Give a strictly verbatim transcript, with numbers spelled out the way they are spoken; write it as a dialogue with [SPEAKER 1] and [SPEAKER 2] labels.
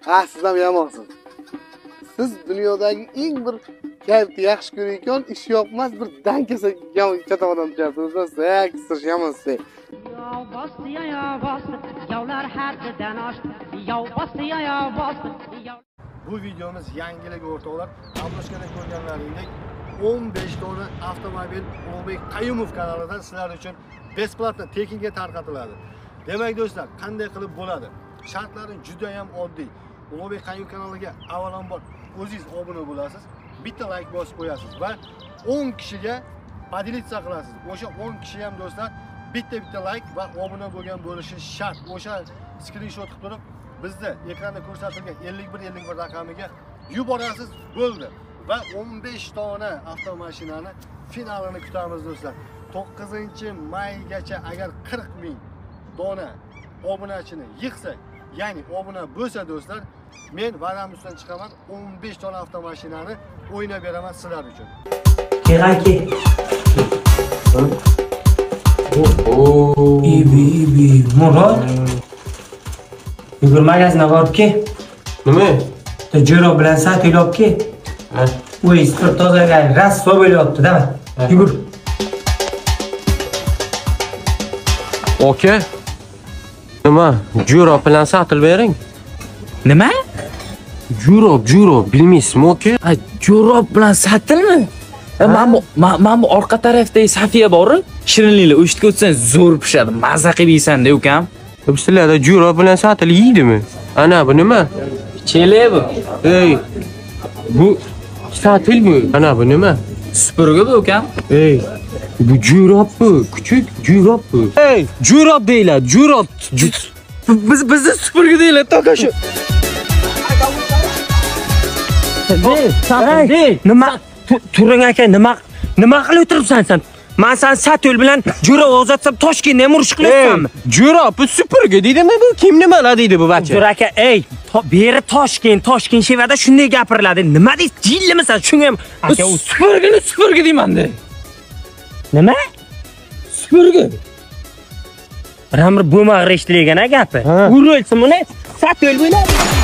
[SPEAKER 1] Ha, siz ham yamonsiz. Siz dunyodagi eng bir kayfni yaxshi ko'rayotgan ish yo'qmas bir dankasa yomon katta odam deyapsiz. Siz yamonsiz.
[SPEAKER 2] Yov bosdi, yov bosdi, yovlar haddidan oshdi. Yov bosdi, yov bosdi.
[SPEAKER 3] Bu videomiz yangilik o'rtoqlar. Obloshkada ko'rganlaringdek o'n besh dona avtomobil Ulug'bek Qayumov kanalidan sizlar uchun besplatno tekinga tarqatiladi. Demak do'stlar, qanday qilib bo'ladi? Shartlari juda ham oddiy. Ulug'bek Qayumov kanaliga avvalambor o'zingiz obuna bo'lasiz, bitta like bosib qo'yasiz va o'n kishiga podelitsiya qilasiz. O'sha o'n kishi ham do'stlar bitta-bitta like va obuna bo'lgan bo'lishi shart. O'sha screenshot qilib turib bizda ekranda ko'rsatilgan ellik bir ellik bir raqamiga yuborasiz, bo'ldi. Va o'n besh dona avtomashinani finalini kutamiz do'stlar. to'qqizinchi maygacha agar qirq ming dona obunachini yig'sak, ya'ni obuna bo'lsa do'stlar, men va'dam ustidan chiqaman, o'n besh dona avtomashinani o'ynab beraman sizlar uchun.
[SPEAKER 4] Kerakki. Oh, ibi ibi, Murod. Yugurma magazine boribki.
[SPEAKER 5] Nima?
[SPEAKER 4] Jiro bilan satil olibki.
[SPEAKER 5] Ha.
[SPEAKER 4] Uy, sport tozaga rasvo bo'lyapti, dama. Yugur.
[SPEAKER 5] Oka. Nima? Jiro bilan satil bering.
[SPEAKER 6] Nima?
[SPEAKER 5] Juro, juro, bilmaysizmi oka?
[SPEAKER 6] Ha, juro bilan satilmi? Mana mana bu orqa tarafdagi Safiya bor-ku, shirinliklar o'shitga o'tsang zo'r pishadi, mazza qilib yeysan-da, ukam.
[SPEAKER 5] Sizlarda juro bilan satil yeydimi? Ana bu nima?
[SPEAKER 6] Chele bu.
[SPEAKER 5] Ey. Bu satil bu. Ana bu nima?
[SPEAKER 6] Supurgi bu, ukam.
[SPEAKER 5] Ey. Bu jurop bu, küçük jurop bu. Ey, jurop deyiladi, jurop.
[SPEAKER 6] Biz bizni supurgi deyiladi, toka shu.
[SPEAKER 4] Ey, nima? Turing aka, nima nima qilib o'tiribsan sen? Men sen Satul bilan juro o'zatsam Toshkentda ham urush qilyapsanmi?
[SPEAKER 5] Jurop bu supurgi deydimi bu? Kim nimalar deydi bu bacha?
[SPEAKER 4] Juro aka, ey, beri Toshkent, Toshkent shevada shunday gapiriladi. Nima deysiz? Jillimisan? Shunga ham
[SPEAKER 6] Aka, u supurgini supurgi deyman-da.
[SPEAKER 4] Nima?
[SPEAKER 6] Supurgi.
[SPEAKER 4] Ramir bo'mag'i eshitilagan gapi. Urilsin buni Satul bilan